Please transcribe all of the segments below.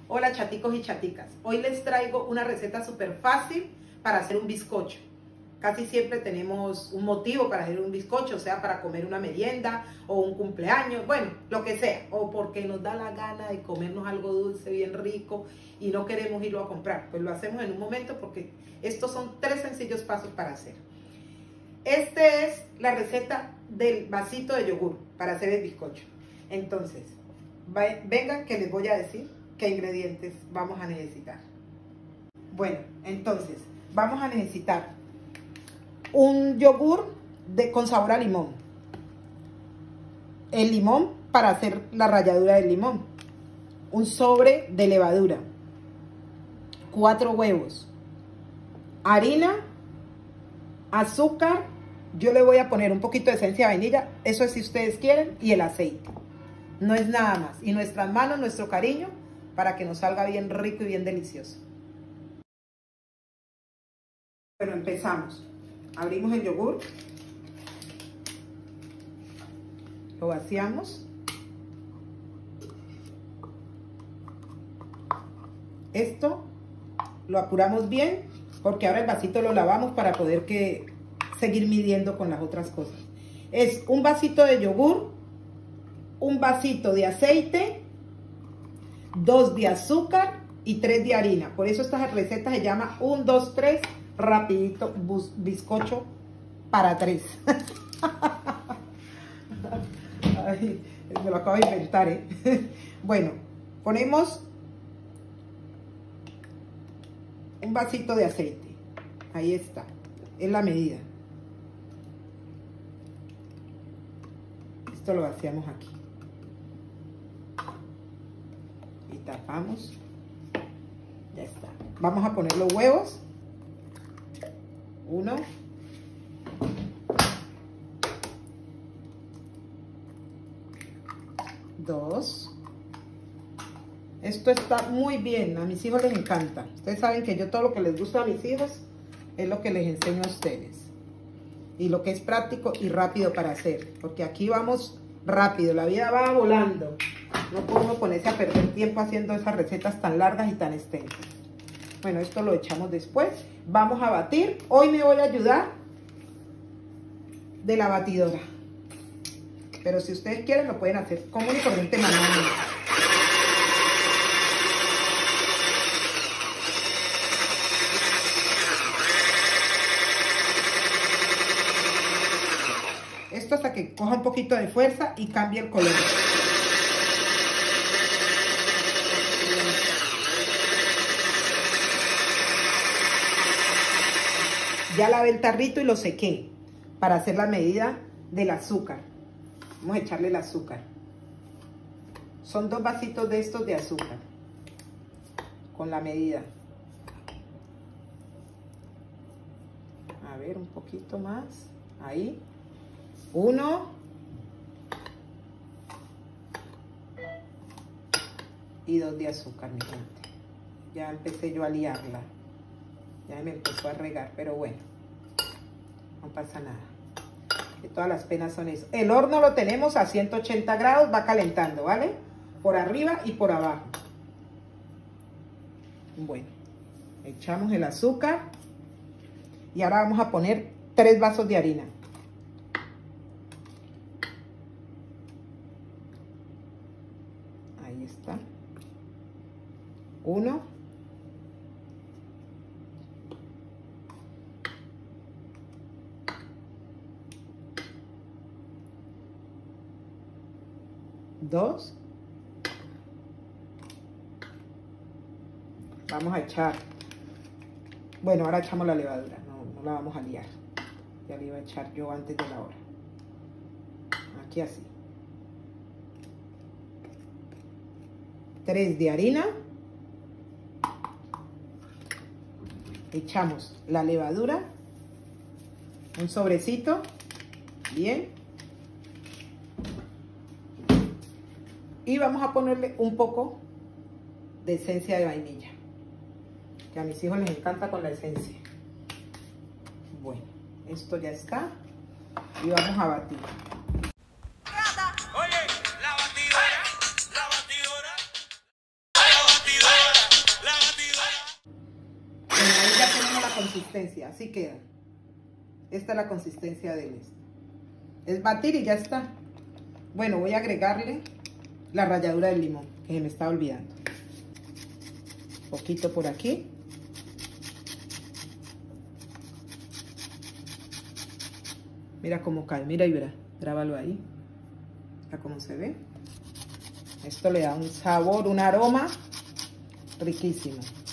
Hola chaticos y chaticas, hoy les traigo una receta súper fácil para hacer un bizcocho. Casi siempre tenemos un motivo para hacer un bizcocho, o sea, para comer una merienda o un cumpleaños, bueno, lo que sea, o porque nos da la gana de comernos algo dulce, bien rico y no queremos irlo a comprar. Pues lo hacemos en un momento porque estos son 3 sencillos pasos para hacer. Esta es la receta del vasito de yogur para hacer el bizcocho. Entonces, vengan que les voy a decir qué ingredientes vamos a necesitar. Bueno, entonces vamos a necesitar un yogur con sabor a limón, el limón para hacer la ralladura del limón, un sobre de levadura, 4 huevos, harina, azúcar, yo le voy a poner un poquito de esencia de vainilla, eso es si ustedes quieren, y el aceite. No es nada más. Y nuestras manos, nuestro cariño, para que nos salga bien rico y bien delicioso. Bueno, empezamos. Abrimos el yogur. Lo vaciamos. Esto lo apuramos bien, porque ahora el vasito lo lavamos para poder seguir midiendo con las otras cosas. Es un vasito de yogur, un vasito de aceite, 2 de azúcar y 3 de harina. Por eso esta receta se llama 1, 2, 3, rapidito, bizcocho para 3. Ay, me lo acabo de inventar, ¿eh? Bueno, ponemos un vasito de aceite. Ahí está, es la medida. Esto lo vaciamos aquí. Y tapamos. Ya está. Vamos a poner los huevos. 1. 2. Esto está muy bien. A mis hijos les encanta. Ustedes saben que yo todo lo que les gusta a mis hijos es lo que les enseño a ustedes. Y lo que es práctico y rápido para hacer. Porque aquí vamos rápido. La vida va volando. No podemos ponerse a perder tiempo haciendo esas recetas tan largas y tan extensas. Bueno, esto lo echamos después. Vamos a batir. Hoy me voy a ayudar de la batidora. Pero si ustedes quieren lo pueden hacer común y corriente manualmente. Esto hasta que coja un poquito de fuerza y cambie el color. Ya lavé el tarrito y lo sequé para hacer la medida del azúcar. Vamos a echarle el azúcar. Son 2 vasitos de estos de azúcar con la medida. A ver, un poquito más. Ahí. 1. Y 2 de azúcar, mi gente. Ya empecé yo a liarla. Ya me empezó a regar, pero bueno, no pasa nada. Que todas las penas son eso. El horno lo tenemos a 180 grados, va calentando, ¿vale? Por arriba y por abajo. Bueno, echamos el azúcar. Y ahora vamos a poner 3 vasos de harina. Ahí está. 1. 2. Vamos a echar. Bueno, ahora echamos la levadura. No la vamos a liar. Ya la iba a echar yo antes de la hora. Aquí así. 3 de harina. Echamos la levadura. Un sobrecito. Bien. Y vamos a ponerle un poco de esencia de vainilla, que a mis hijos les encanta con la esencia. Bueno, esto ya está y vamos a batir. Oye, la batidora, la batidora, la batidora. consistencia, así queda. Esta es la consistencia del este. Es batir y ya está. Bueno, voy a agregarle la ralladura del limón, que se me estaba olvidando. Un poquito por aquí. Mira cómo cae, mira y verá. Grábalo ahí. Mira cómo se ve. Esto le da un sabor, un aroma riquísimo.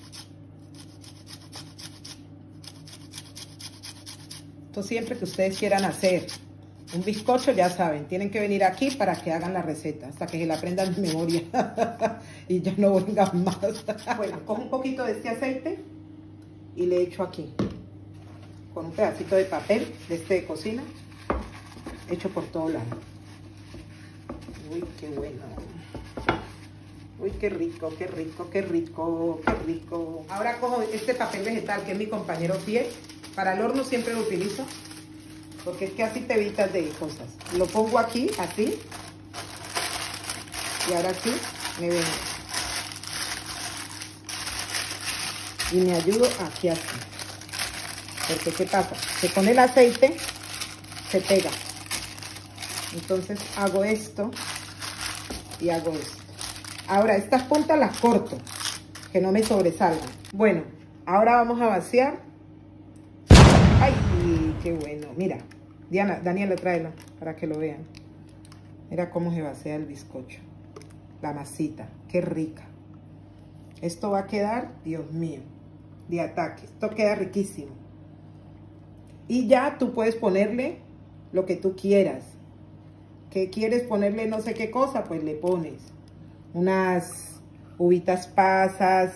Esto siempre que ustedes quieran hacer un bizcocho, ya saben, tienen que venir aquí para que hagan la receta, hasta que se la aprendan de memoria y ya no vengan más. Bueno, cojo un poquito de este aceite y le echo aquí, con un pedacito de papel de este de cocina, hecho por todo lado. Uy, qué bueno. Uy, qué rico, qué rico, qué rico, qué rico. Ahora cojo este papel vegetal, que es mi compañero fiel. Para el horno siempre lo utilizo, porque es que así te evitas de cosas. Lo pongo aquí, así. Y ahora sí, me vengo. Y me ayudo aquí así. Porque ¿qué pasa? Que con el aceite se pega. Entonces hago esto y hago esto. Ahora estas puntas las corto, que no me sobresalgan. Bueno, ahora vamos a vaciar. ¡Ay, qué bueno! Mira, Daniela, tráela para que lo vean. Mira cómo se vacía el bizcocho. La masita, qué rica. Esto va a quedar, Dios mío, de ataque. Esto queda riquísimo. Y ya tú puedes ponerle lo que tú quieras. ¿Qué quieres ponerle no sé qué cosa? Pues le pones unas uvitas pasas,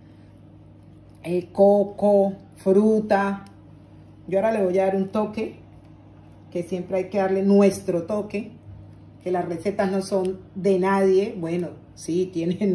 coco, fruta. Yo ahora le voy a dar un toque, que siempre hay que darle nuestro toque, que las recetas no son de nadie. Bueno, sí,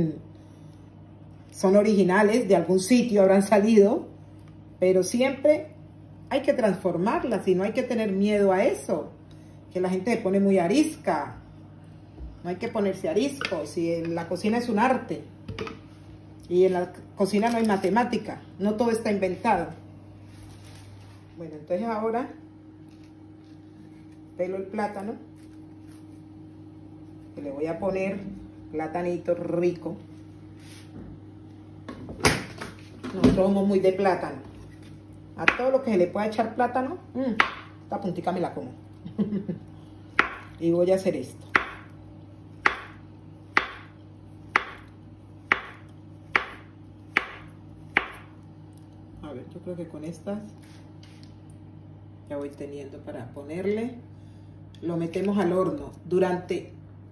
son originales, de algún sitio habrán salido, pero siempre hay que transformarlas y no hay que tener miedo a eso, que la gente se pone muy arisca. No hay que ponerse arisco, si en la cocina es un arte, y en la cocina no hay matemática, no todo está inventado. Bueno, entonces ahora pelo el plátano, que le voy a poner platanito rico. Nosotros somos muy de plátano. A todo lo que se le pueda echar plátano, esta puntica me la como. Y voy a hacer esto. A ver, yo creo que con estas ya voy teniendo para ponerle. Lo metemos al horno durante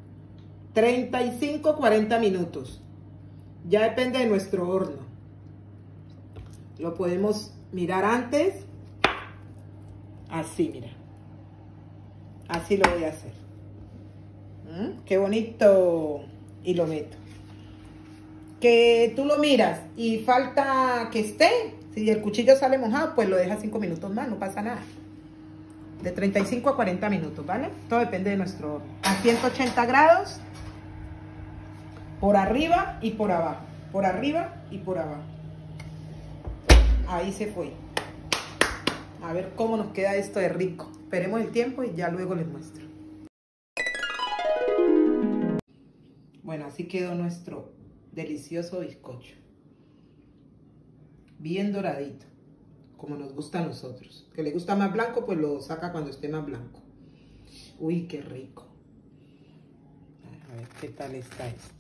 35-40 minutos. Ya depende de nuestro horno. Lo podemos mirar antes. Así, mira. Así lo voy a hacer. ¡Qué bonito! Y lo meto. Que tú lo miras y falta que esté. Si el cuchillo sale mojado, pues lo dejas 5 minutos más, no pasa nada. De 35 a 40 minutos, ¿vale? Todo depende de nuestro horno. A 180 grados, por arriba y por abajo. Por arriba y por abajo. Ahí se fue. A ver cómo nos queda esto de rico. Esperemos el tiempo y ya luego les muestro. Bueno, así quedó nuestro delicioso bizcocho. Bien doradito, como nos gusta a nosotros. Que le gusta más blanco, pues lo saca cuando esté más blanco. Uy, qué rico. A ver qué tal está esto.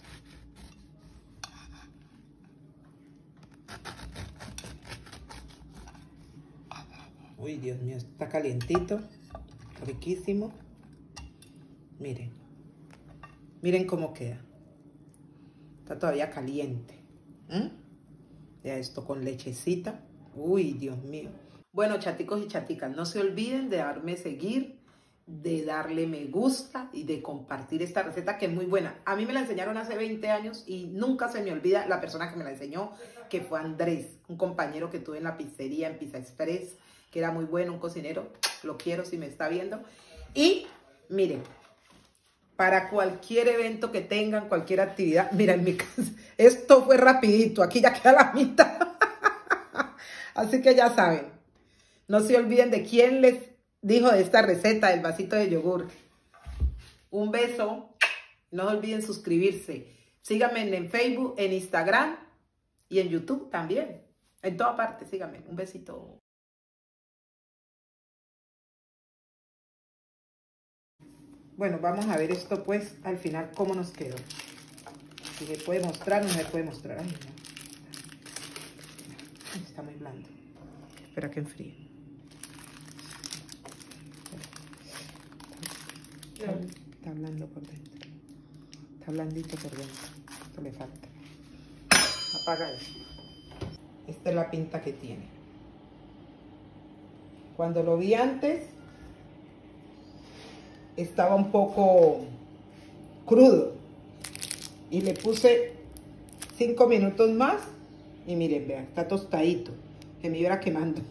Uy, Dios mío, está calientito, riquísimo. Miren, miren cómo queda. Está todavía caliente. Ya esto con lechecita. Uy, Dios mío. Bueno, chaticos y chaticas, no se olviden de darme seguir, de darle me gusta y de compartir esta receta que es muy buena. A mí me la enseñaron hace 20 años y nunca se me olvida la persona que me la enseñó, que fue Andrés, un compañero que tuve en la pizzería, en Pizza Express, que era muy bueno, un cocinero. Lo quiero si me está viendo. Y miren, para cualquier evento que tengan, cualquier actividad. Mira, en mi casa, esto fue rapidito, aquí ya queda la mitad. Así que ya saben, no se olviden de quién les dijo de esta receta del vasito de yogur. Un beso. No se olviden suscribirse. Síganme en Facebook, en Instagram y en YouTube también. En toda parte, síganme. Un besito. Bueno, vamos a ver esto pues al final cómo nos quedó. Si se puede mostrar, no se puede mostrar. Ay, no. Ay, está muy blando. Espera que enfríe. Está blando por dentro. Está blandito por dentro. Esto le falta. Apaga eso. Esta es la pinta que tiene. Cuando lo vi antes, estaba un poco crudo. Y le puse 5 minutos más. Y miren, vean, está tostadito. Se me iba quemando.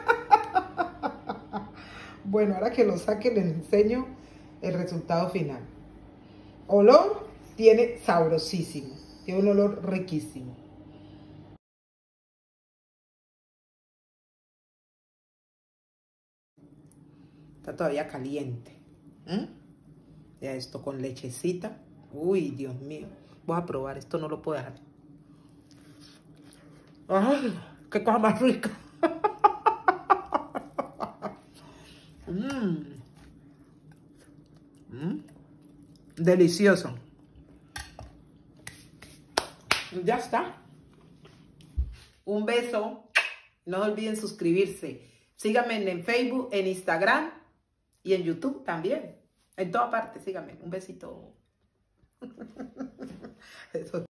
Bueno, ahora que lo saque les enseño el resultado final. Olor, tiene sabrosísimo. Tiene un olor riquísimo. Está todavía caliente. Ya esto con lechecita. Uy, Dios mío. Voy a probar, esto no lo puedo dejar. ¡Ay! ¡Qué cosa más rica! Delicioso. Ya está. Un beso. No se olviden suscribirse. Síganme en Facebook, en Instagram y en YouTube también. En toda parte, síganme. Un besito. Eso.